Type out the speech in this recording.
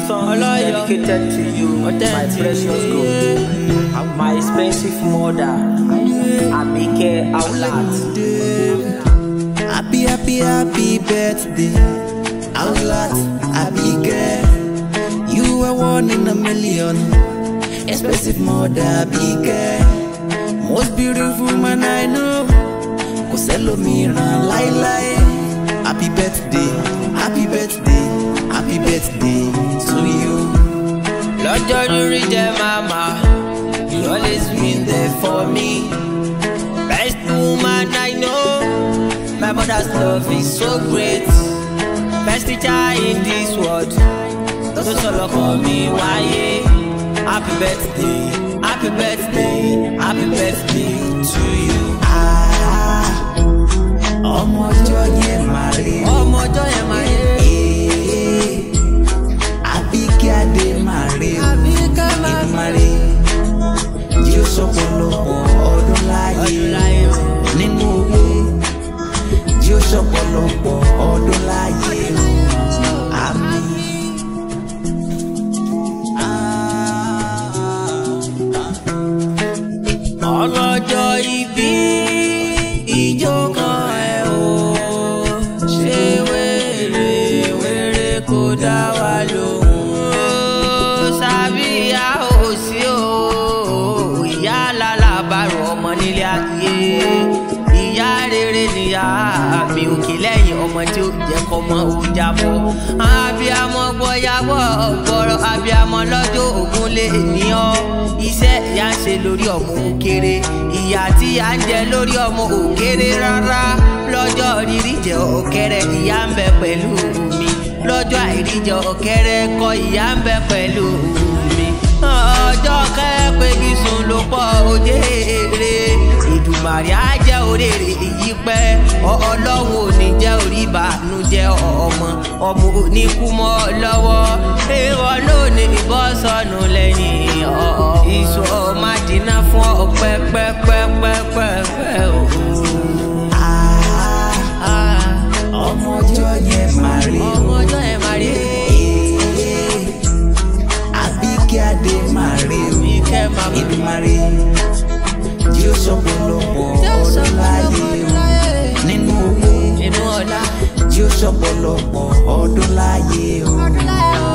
song is dedicated to you, my precious gold, my expensive mother, Abike Aulat. Happy, happy, happy birthday, Aulat, Abike. You are one in a million, expensive mother, Abike. Most beautiful man I know, Koselo Miran, Lai Lai. Happy birthday, happy birthday, happy birthday to you. Lord, you reach there, mama. You always been there for me. Best woman I know. My mother's love is so great. Best teacher in this world. Don't solo call me why? Happy birthday, happy birthday, happy birthday to you. Ọmọjọ́ yẹn máa rí. Ọmọjọ́ yẹn máa rí. Abike Adé máa rí. Abike máa rí. Jí ó ṣọ̀pọ̀lọpọ̀ ọdún láyé nínú owó. Jí ó ṣọ̀pọ̀lọpọ̀ ọdún láyé àmín. Ọlọ́jọ́ ìbí ijó kan ẹ̀ o, ṣé wèrè wèrè kò dá wa lóhùn. Sàbíyá ò sí o, ìyá lálàbàrò ọmọ nílé ayé. Ìyá rere níyà mi òkè lẹ́yìn ọmọ tí ó jẹ́ kọ́mọ òjà bọ̀. Abiyamọ gbọ́yàwó ọ̀gbọ́rọ̀, abiyamọ lọ́jọ́ ògún lè ní ọ́. Iṣẹ́ ìyá ń ṣe lórí ọmọ òkèrè, ìyá tí ìyá ń jẹ lórí ọmọ òkèrè rárá. Lọ́jọ́ rírí jẹ ọ̀kẹ́rẹ́, ìyá ń bẹ pẹ̀lú mi. Lọ́jọ́ àìrí jẹ ọ̀kẹ́rẹ́ kọ́, ìyá ń bẹ pẹ̀lú mi. Ọjọ́ kẹ́pẹ́ bí sùn ló pọ̀ òjé èrè. Ìdùmarè á jẹ́ òrèrè èyí pẹ́. Ọlọ́run ò ní jẹ́ orí ìbànújẹ́ ọmọ ò ní kú mọ́ lọ́wọ́. Èèwọ̀ ló ní ìbọn sọnù lẹ́yìn ìṣó má dínà fún ọ pẹ́pẹ́pẹ́pẹ́pẹ́ o. Ọmọjọ́ yẹn máa rí. Ọmọjọ́ yẹn máa rí. Abike Adé máa rí. Ìdùmarè jí ó ṣọ̀pọ̀lọpọ̀ ọdún láyé nínú owó. Jí ó ṣọ̀pọ̀lọpọ̀ ọdún láyé o.